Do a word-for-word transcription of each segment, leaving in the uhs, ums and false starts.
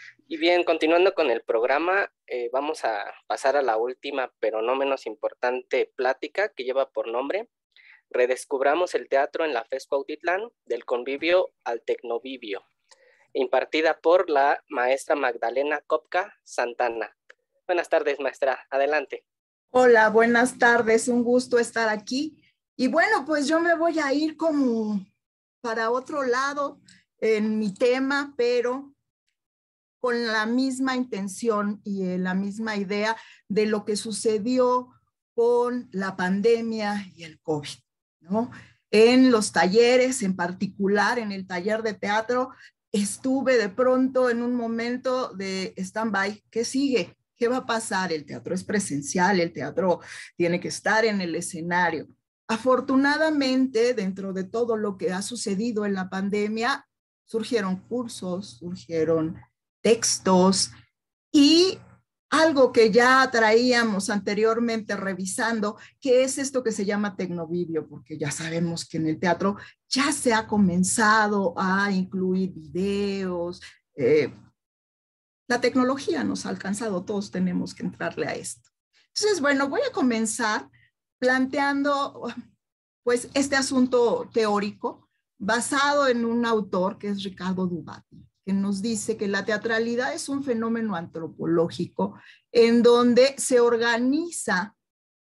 Y bien, continuando con el programa, eh, vamos a pasar a la última, pero no menos importante, plática que lleva por nombre Redescubramos el teatro en la FES Cuautitlán, del convivio al tecnovivio, impartida por la maestra Magdalena Kopka Santana. Buenas tardes, maestra. Adelante. Hola, buenas tardes. Un gusto estar aquí. Y bueno, pues yo me voy a ir como para otro lado en mi tema, pero con la misma intención y eh, la misma idea de lo que sucedió con la pandemia y el COVID, ¿no? En los talleres, en particular en el taller de teatro, estuve de pronto en un momento de stand-by. ¿Qué sigue? ¿Qué va a pasar? El teatro es presencial, el teatro tiene que estar en el escenario. Afortunadamente, dentro de todo lo que ha sucedido en la pandemia, surgieron cursos, surgieron textos y algo que ya traíamos anteriormente revisando, que es esto que se llama tecnovivio, porque ya sabemos que en el teatro ya se ha comenzado a incluir videos. Eh, la tecnología nos ha alcanzado, todos tenemos que entrarle a esto. Entonces, bueno, voy a comenzar planteando pues este asunto teórico basado en un autor que es Ricardo Dubatty, que nos dice que la teatralidad es un fenómeno antropológico en donde se organiza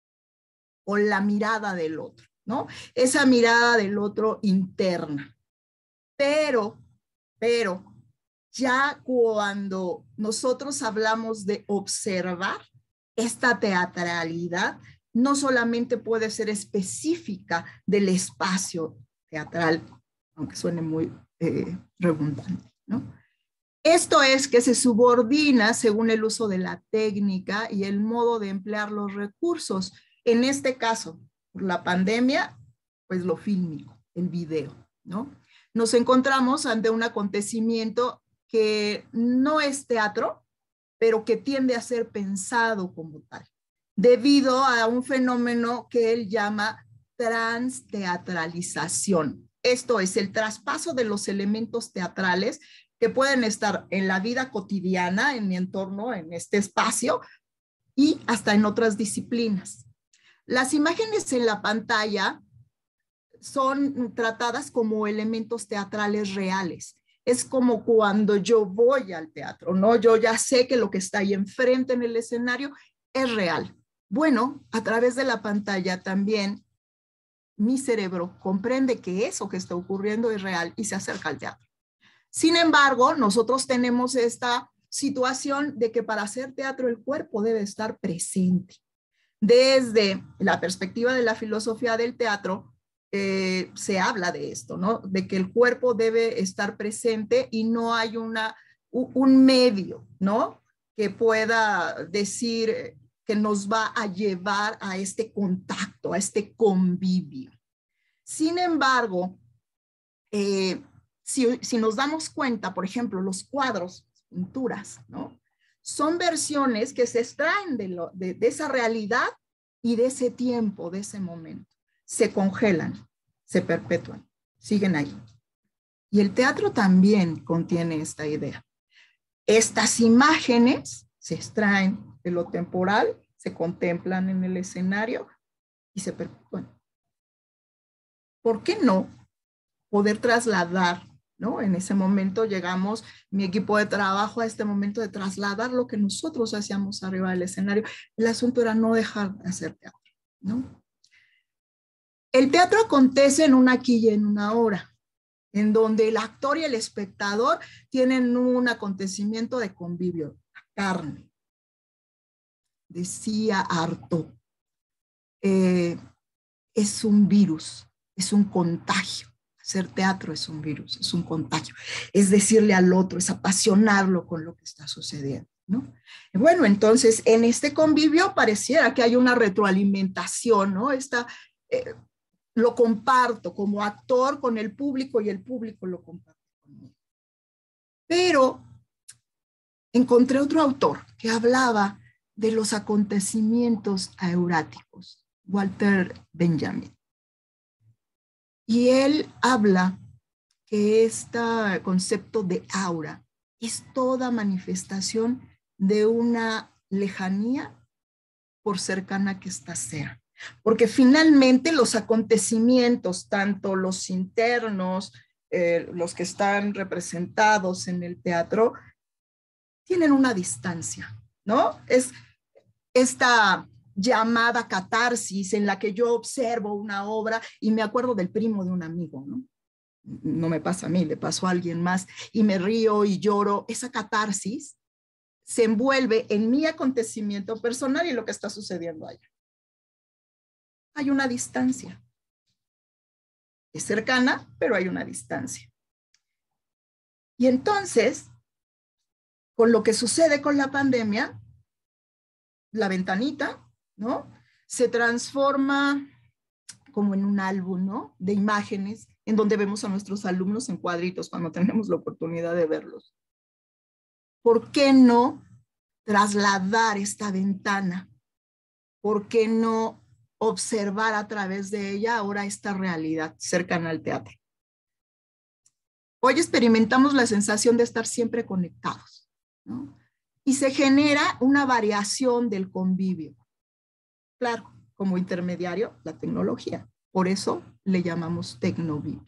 con la mirada del otro, ¿no? Esa mirada del otro interna. Pero, pero, ya cuando nosotros hablamos de observar esta teatralidad, no solamente puede ser específica del espacio teatral, aunque suene muy eh, redundante, ¿no? Esto es que se subordina según el uso de la técnica y el modo de emplear los recursos. En este caso, por la pandemia, pues lo fílmico, el video, ¿no? Nos encontramos ante un acontecimiento que no es teatro, pero que tiende a ser pensado como tal, debido a un fenómeno que él llama transteatralización. Esto es el traspaso de los elementos teatrales que pueden estar en la vida cotidiana, en mi entorno, en este espacio, y hasta en otras disciplinas. Las imágenes en la pantalla son tratadas como elementos teatrales reales. Es como cuando yo voy al teatro, ¿no? Yo ya sé que lo que está ahí enfrente en el escenario es real. Bueno, a través de la pantalla también mi cerebro comprende que eso que está ocurriendo es real y se acerca al teatro. Sin embargo, nosotros tenemos esta situación de que para hacer teatro el cuerpo debe estar presente. Desde la perspectiva de la filosofía del teatro, eh, se habla de esto, ¿no? De que el cuerpo debe estar presente y no hay una, un medio, ¿no? Que pueda decir que nos va a llevar a este contacto, a este convivio. Sin embargo, eh, si, si nos damos cuenta, por ejemplo, los cuadros, pinturas, ¿no? Son versiones que se extraen de, lo, de, de esa realidad y de ese tiempo, de ese momento. Se congelan, se perpetúan, siguen ahí. Y el teatro también contiene esta idea. Estas imágenes se extraen de lo temporal, se contemplan en el escenario y se perpetúan. ¿Por qué no poder trasladar, ¿no? En ese momento llegamos, mi equipo de trabajo, a este momento de trasladar lo que nosotros hacíamos arriba del escenario. El asunto era no dejar de hacer teatro, ¿no? El teatro acontece en un aquí y en una ahora, en donde el actor y el espectador tienen un acontecimiento de convivio, la carne. Decía Artaud, eh, es un virus, es un contagio. Hacer teatro es un virus, es un contagio. Es decirle al otro, es apasionarlo con lo que está sucediendo, ¿no? Bueno, entonces, en este convivio pareciera que hay una retroalimentación, ¿no? Esta, eh, lo comparto como actor con el público y el público lo comparte conmigo. Pero encontré otro autor que hablaba de los acontecimientos auráticos, Walter Benjamin. Y él habla que este concepto de aura es toda manifestación de una lejanía, por cercana que ésta sea. Porque finalmente los acontecimientos, tanto los internos, eh, los que están representados en el teatro, tienen una distancia, ¿no? Es esta llamada catarsis en la que yo observo una obra y me acuerdo del primo de un amigo, ¿no? No me pasa a mí, le pasó a alguien más, y me río y lloro. Esa catarsis se envuelve en mi acontecimiento personal y lo que está sucediendo allá. Hay una distancia. Es cercana, pero hay una distancia. Y entonces, con lo que sucede con la pandemia, la ventanita, ¿no? Se transforma como en un álbum, ¿no? De imágenes, en donde vemos a nuestros alumnos en cuadritos cuando tenemos la oportunidad de verlos. ¿Por qué no trasladar esta ventana? ¿Por qué no observar a través de ella ahora esta realidad cercana al teatro? Hoy experimentamos la sensación de estar siempre conectados, ¿no? Y se genera una variación del convivio. Claro, como intermediario, la tecnología. Por eso le llamamos tecnovivio.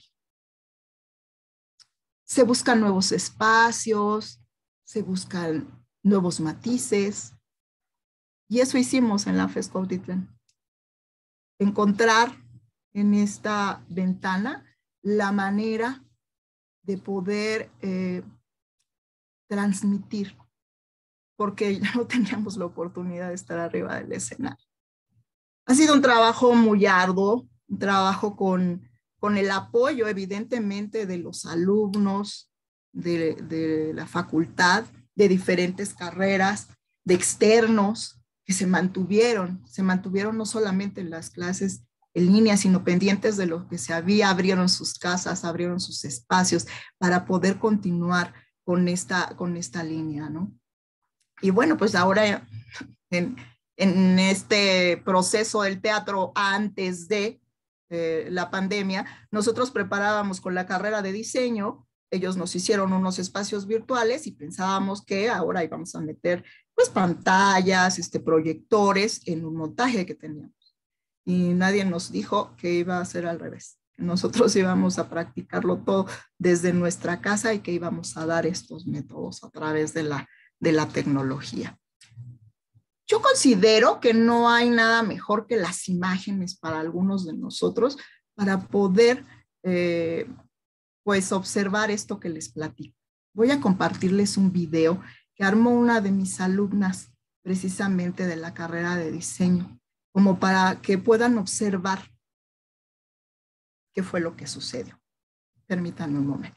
Se buscan nuevos espacios, se buscan nuevos matices. Y eso hicimos en la FES Cuautitlán. Encontrar en esta ventana la manera de poder eh, transmitir, porque ya no teníamos la oportunidad de estar arriba del escenario. Ha sido un trabajo muy arduo, un trabajo con, con el apoyo evidentemente de los alumnos, de, de la facultad, de diferentes carreras, de externos que se mantuvieron, se mantuvieron no solamente en las clases en línea, sino pendientes de lo que se había, abrieron sus casas, abrieron sus espacios para poder continuar con esta, con esta línea, ¿no? Y bueno, pues ahora en, en este proceso del teatro antes de eh, la pandemia, nosotros preparábamos con la carrera de diseño, ellos nos hicieron unos espacios virtuales y pensábamos que ahora íbamos a meter pues pantallas, este, proyectores en un montaje que teníamos. Y nadie nos dijo que iba a ser al revés. Nosotros íbamos a practicarlo todo desde nuestra casa y que íbamos a dar estos métodos a través de la, de la tecnología. Yo considero que no hay nada mejor que las imágenes para algunos de nosotros para poder eh, pues observar esto que les platico. Voy a compartirles un video que armó una de mis alumnas precisamente de la carrera de diseño, como para que puedan observar qué fue lo que sucedió. Permítanme un momento.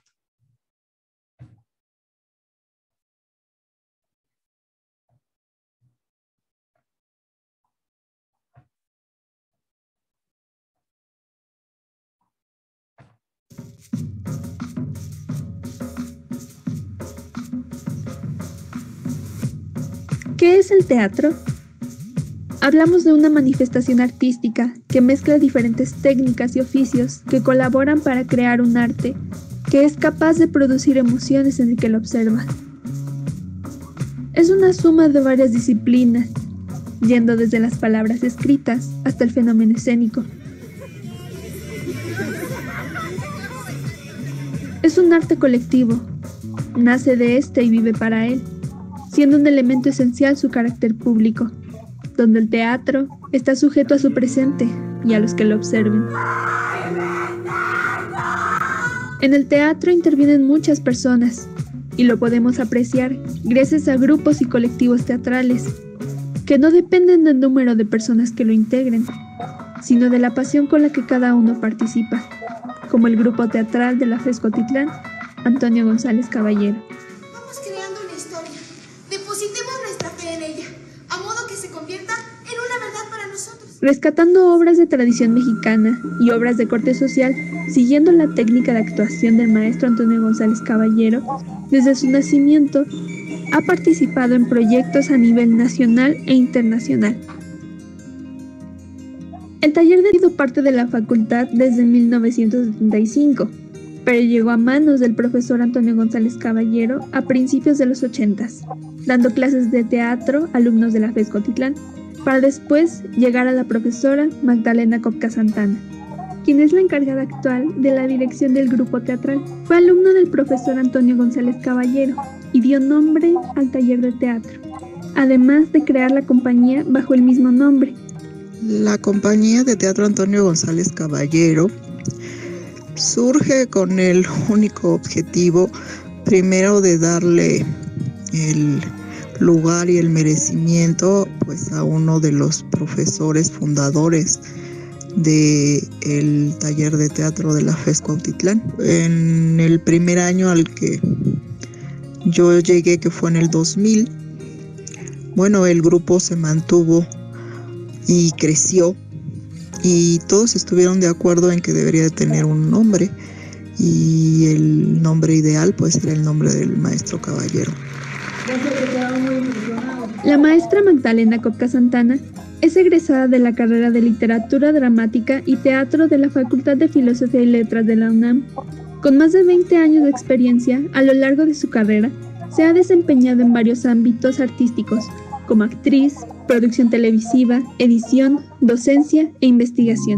¿Qué es el teatro? Hablamos de una manifestación artística que mezcla diferentes técnicas y oficios que colaboran para crear un arte que es capaz de producir emociones en el que lo observa. Es una suma de varias disciplinas, yendo desde las palabras escritas hasta el fenómeno escénico. Es un arte colectivo, nace de este y vive para él, siendo un elemento esencial su carácter público, donde el teatro está sujeto a su presente y a los que lo observen. En el teatro intervienen muchas personas, y lo podemos apreciar gracias a grupos y colectivos teatrales, que no dependen del número de personas que lo integren, sino de la pasión con la que cada uno participa, como el grupo teatral de la FES Cuautitlán, Antonio González Caballero. Vamos creando una historia, depositemos nuestra fe en ella, a modo que se convierta en una verdad para nosotros. Rescatando obras de tradición mexicana y obras de corte social, siguiendo la técnica de actuación del maestro Antonio González Caballero, desde su nacimiento, ha participado en proyectos a nivel nacional e internacional. El taller ha sido parte de la facultad desde mil novecientos setenta y cinco, pero llegó a manos del profesor Antonio González Caballero a principios de los ochentas, dando clases de teatro a alumnos de la FES Cuautitlán, para después llegar a la profesora Magdalena Copca Santana, quien es la encargada actual de la dirección del grupo teatral. Fue alumno del profesor Antonio González Caballero y dio nombre al taller de teatro, además de crear la compañía bajo el mismo nombre. La compañía de teatro Antonio González Caballero surge con el único objetivo, primero, de darle el lugar y el merecimiento pues a uno de los profesores fundadores del taller de teatro de la FES Cuautitlán. En el primer año al que yo llegué, que fue en el dos mil, bueno, el grupo se mantuvo y creció, y todos estuvieron de acuerdo en que debería de tener un nombre, y el nombre ideal pues era el nombre del maestro Caballero. La maestra Magdalena Copca Santana es egresada de la carrera de Literatura Dramática y Teatro de la Facultad de Filosofía y Letras de la UNAM. Con más de veinte años de experiencia, a lo largo de su carrera, se ha desempeñado en varios ámbitos artísticos, como actriz, producción televisiva, edición, docencia e investigación.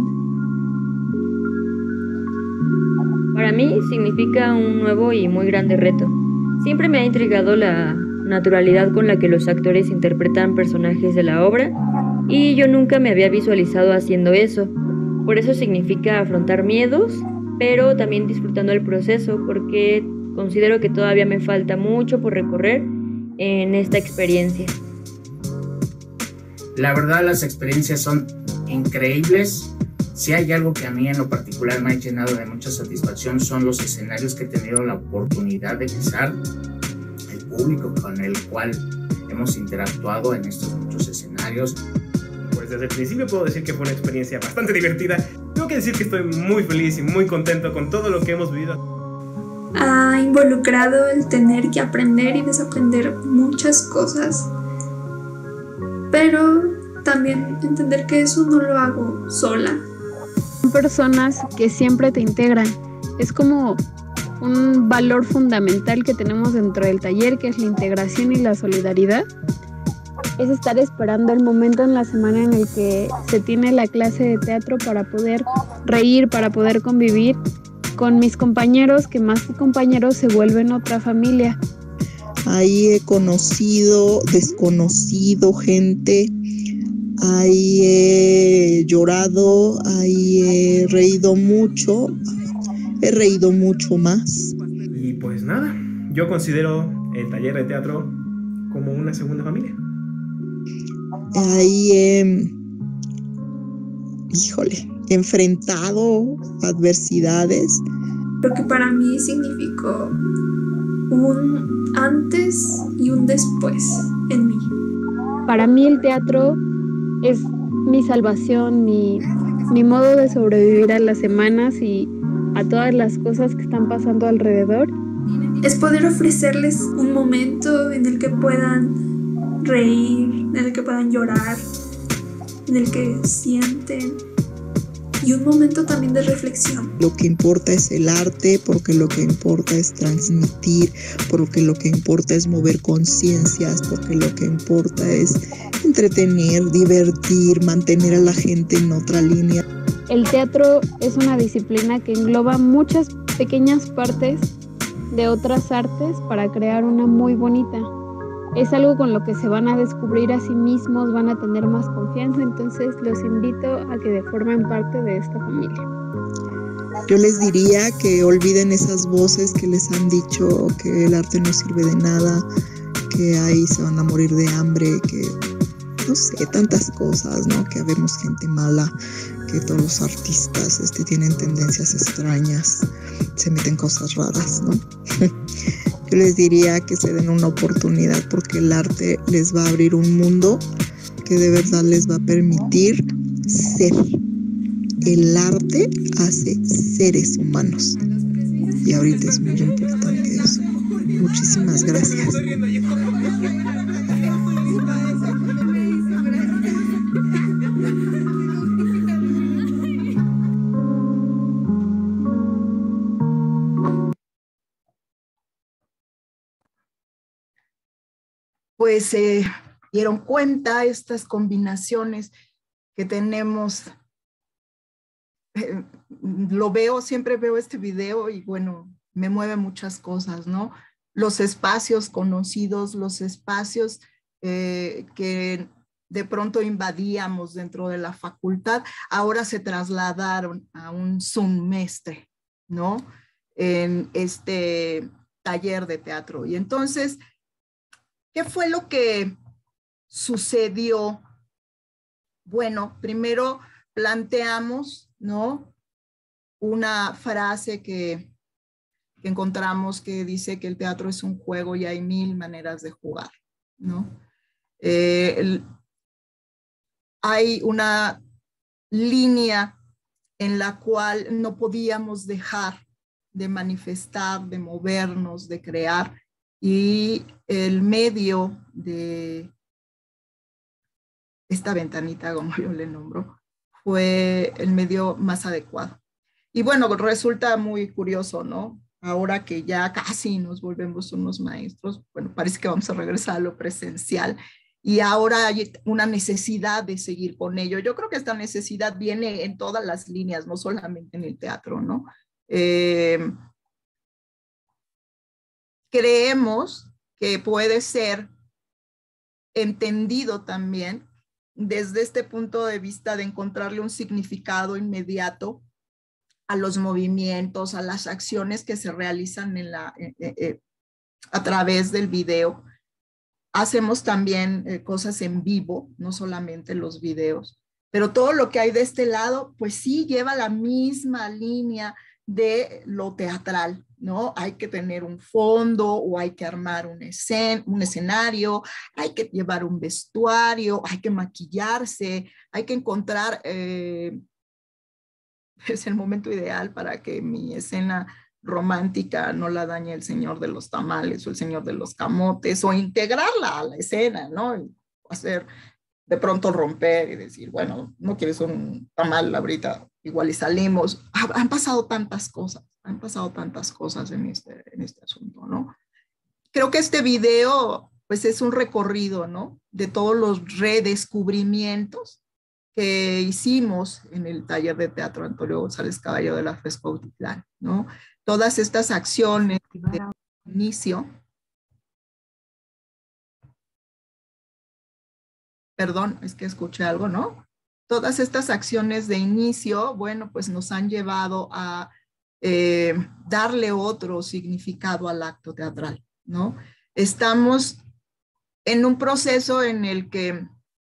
Para mí significa un nuevo y muy grande reto. Siempre me ha intrigado la naturalidad con la que los actores interpretan personajes de la obra, y yo nunca me había visualizado haciendo eso. Por eso significa afrontar miedos, pero también disfrutando el proceso, porque considero que todavía me falta mucho por recorrer en esta experiencia. La verdad, las experiencias son increíbles. Si hay algo que a mí en lo particular me ha llenado de mucha satisfacción, son los escenarios que he tenido la oportunidad de pisar, el público con el cual hemos interactuado en estos muchos escenarios. Pues desde el principio puedo decir que fue una experiencia bastante divertida. Tengo que decir que estoy muy feliz y muy contento con todo lo que hemos vivido. Ha involucrado el tener que aprender y desaprender muchas cosas, pero también entender que eso no lo hago sola. Son personas que siempre te integran. Es como un valor fundamental que tenemos dentro del taller, que es la integración y la solidaridad. Es estar esperando el momento en la semana en el que se tiene la clase de teatro para poder reír, para poder convivir con mis compañeros, que más que compañeros se vuelven otra familia. Ahí he conocido, desconocido gente, ahí he llorado, ahí he reído mucho, he reído mucho más. Y pues nada, yo considero el taller de teatro como una segunda familia. Ahí he, híjole, enfrentado adversidades. Lo que para mí significó un antes y un después en mí. Para mí el teatro es mi salvación, mi, mi modo de sobrevivir a las semanas y a todas las cosas que están pasando alrededor. Es poder ofrecerles un momento en el que puedan reír, en el que puedan llorar, en el que sienten, y un momento también de reflexión. Lo que importa es el arte, porque lo que importa es transmitir, porque lo que importa es mover conciencias, porque lo que importa es entretener, divertir, mantener a la gente en otra línea. El teatro es una disciplina que engloba muchas pequeñas partes de otras artes para crear una muy bonita. Es algo con lo que se van a descubrir a sí mismos, van a tener más confianza, entonces los invito a que formen parte de esta familia. Yo les diría que olviden esas voces que les han dicho que el arte no sirve de nada, que ahí se van a morir de hambre, que no sé, tantas cosas, ¿no? Que habemos gente mala, que todos los artistas este, tienen tendencias extrañas, se meten cosas raras, ¿no? Yo les diría que se den una oportunidad, porque el arte les va a abrir un mundo que de verdad les va a permitir ser. El arte hace seres humanos y ahorita es muy importante eso. Muchísimas gracias. pues se eh, dieron cuenta estas combinaciones que tenemos. Eh, lo veo, siempre veo este video y bueno, me mueve muchas cosas, ¿no? Los espacios conocidos, los espacios eh, que de pronto invadíamos dentro de la facultad, ahora se trasladaron a un semestre, ¿no? En este taller de teatro. Y entonces, ¿qué fue lo que sucedió? Bueno, primero planteamos, ¿no? Una frase que, que encontramos que dice que el teatro es un juego y hay mil maneras de jugar, ¿no? Eh, el, hay una línea en la cual no podíamos dejar de manifestar, de movernos, de crear, y el medio de esta ventanita, como yo le nombro, fue el medio más adecuado. Y bueno, resulta muy curioso, ¿no? Ahora que ya casi nos volvemos unos maestros, bueno, parece que vamos a regresar a lo presencial y ahora hay una necesidad de seguir con ello. Yo creo que esta necesidad viene en todas las líneas, no solamente en el teatro, ¿no? Eh, creemos que puede ser entendido también desde este punto de vista de encontrarle un significado inmediato a los movimientos, a las acciones que se realizan en la, eh, eh, a través del video. Hacemos también eh, cosas en vivo, no solamente los videos, pero todo lo que hay de este lado, pues sí lleva la misma línea de lo teatral, ¿no? Hay que tener un fondo o hay que armar un, escen un escenario, hay que llevar un vestuario, hay que maquillarse, hay que encontrar eh, es el momento ideal para que mi escena romántica no la dañe el señor de los tamales o el señor de los camotes, o integrarla a la escena, ¿no? Y hacer de pronto romper y decir, bueno, no quieres un tamal ahorita, igual y salimos. Han pasado tantas cosas, han pasado tantas cosas en este, en este asunto, ¿no? Creo que este video, pues es un recorrido, ¿no? De todos los redescubrimientos que hicimos en el taller de teatro Antonio González Caballo de la FES Cuautitlán, ¿no? Todas estas acciones de inicio, perdón, es que escuché algo, ¿no? Todas estas acciones de inicio, bueno, pues nos han llevado a eh, darle otro significado al acto teatral, ¿no? Estamos en un proceso en el que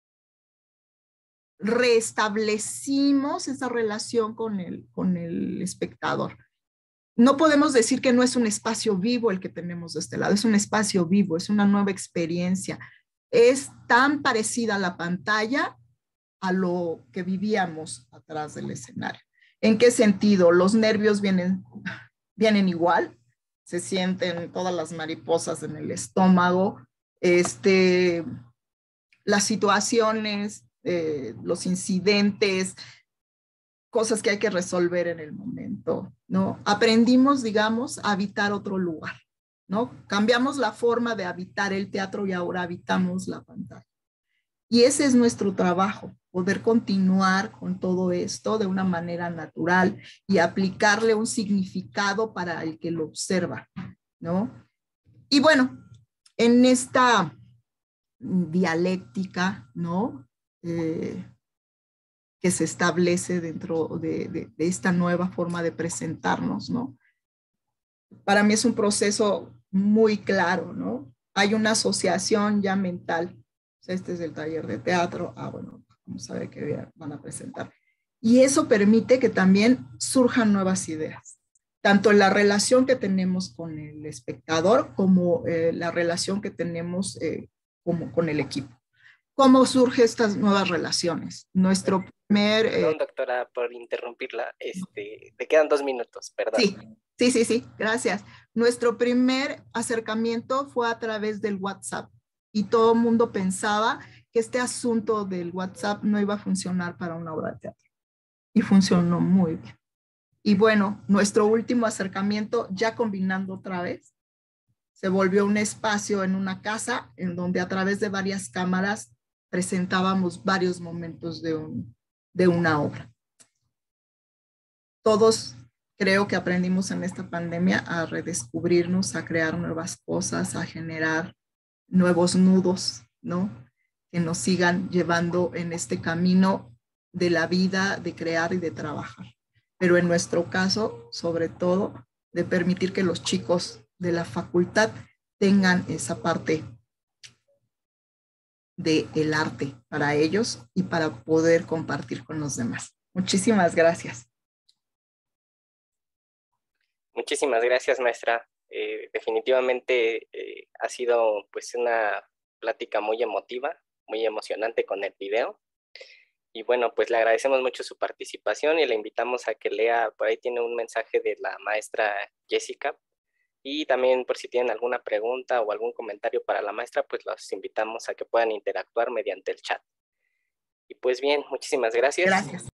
restablecimos esa relación con el, con el espectador. No podemos decir que no es un espacio vivo el que tenemos de este lado, es un espacio vivo, es una nueva experiencia. Es tan parecida a la pantalla a lo que vivíamos atrás del escenario. ¿En qué sentido? Los nervios vienen, vienen igual, se sienten todas las mariposas en el estómago, este, las situaciones, Eh, los incidentes, cosas que hay que resolver en el momento, ¿no? Aprendimos, digamos, a habitar otro lugar, ¿no? Cambiamos la forma de habitar el teatro y ahora habitamos la pantalla. Y ese es nuestro trabajo, poder continuar con todo esto de una manera natural y aplicarle un significado para el que lo observa, ¿no? Y bueno, en esta dialéctica, ¿no? Eh, que se establece dentro de, de, de esta nueva forma de presentarnos, ¿no? Para mí es un proceso muy claro, ¿no? Hay una asociación ya mental. Este es el taller de teatro. Ah, bueno, vamos a ver qué van a presentar. Y eso permite que también surjan nuevas ideas, tanto en la relación que tenemos con el espectador como eh, la relación que tenemos eh, como con el equipo. ¿Cómo surgen estas nuevas relaciones? Nuestro primer... Eh, Perdón, doctora, por interrumpirla. Este, te quedan dos minutos, perdón. Sí, sí, sí, sí, gracias. Nuestro primer acercamiento fue a través del WhatsApp y todo el mundo pensaba que este asunto del WhatsApp no iba a funcionar para una obra de teatro. Y funcionó muy bien. Y bueno, nuestro último acercamiento, ya combinando otra vez, se volvió un espacio en una casa en donde a través de varias cámaras presentábamos varios momentos de, un, de una obra. Todos creo que aprendimos en esta pandemia a redescubrirnos, a crear nuevas cosas, a generar nuevos nudos, ¿no? Que nos sigan llevando en este camino de la vida, de crear y de trabajar. Pero en nuestro caso, sobre todo, de permitir que los chicos de la facultad tengan esa parte del arte para ellos y para poder compartir con los demás. Muchísimas gracias. Muchísimas gracias, maestra. Eh, definitivamente eh, ha sido pues una plática muy emotiva, muy emocionante con el video. Y bueno, pues le agradecemos mucho su participación y le invitamos a que lea, por ahí tiene un mensaje de la maestra Jessica. Y también por si tienen alguna pregunta o algún comentario para la maestra, pues los invitamos a que puedan interactuar mediante el chat. Y pues bien, muchísimas gracias. Gracias.